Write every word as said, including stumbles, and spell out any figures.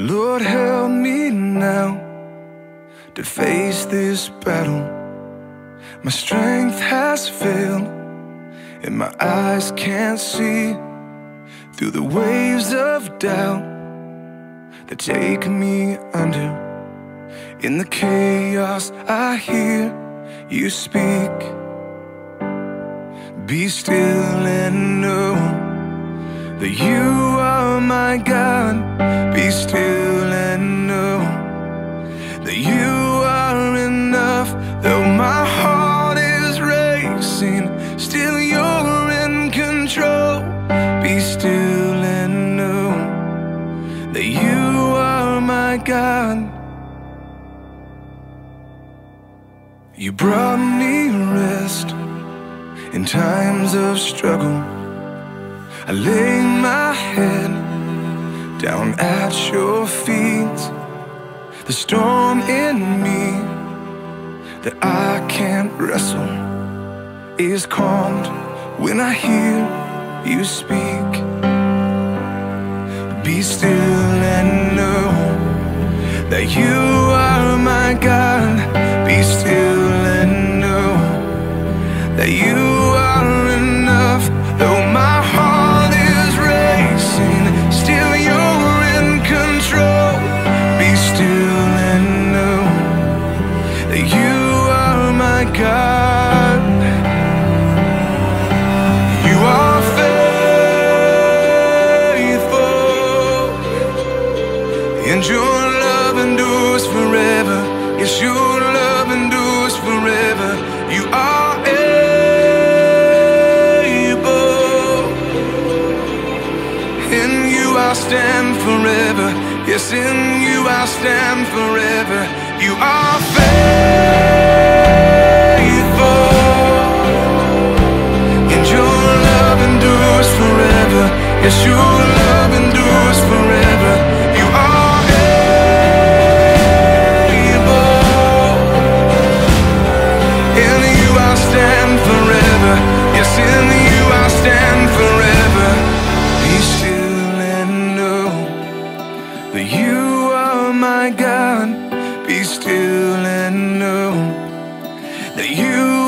Lord, help me now to face this battle. My strength has failed and my eyes can't see through the waves of doubt that take me under. In the chaos I hear you speak. Be still and know that you are my God. Be still and know that you are enough. Though my heart is racing, still you're in control. Be still and know that you are my God. You brought me rest in times of struggle. I lay my head down at your feet. The storm in me that I can't wrestle is calmed when I hear you speak. Be still and know that you are my God. Be still and know that you are enough. Though my heart is racing, still you're in control. Be still and know that you are my God. You are faithful, and your love endures forever. Yes, your love endures forever. You are able, in you I stand forever. Yes, in you I stand forever. You are faithful, and your love endures forever. Yes, your love endures forever. You are able, in you I stand forever. Yes, in you I stand forever. Be still and know that you are my God. Be still and know that you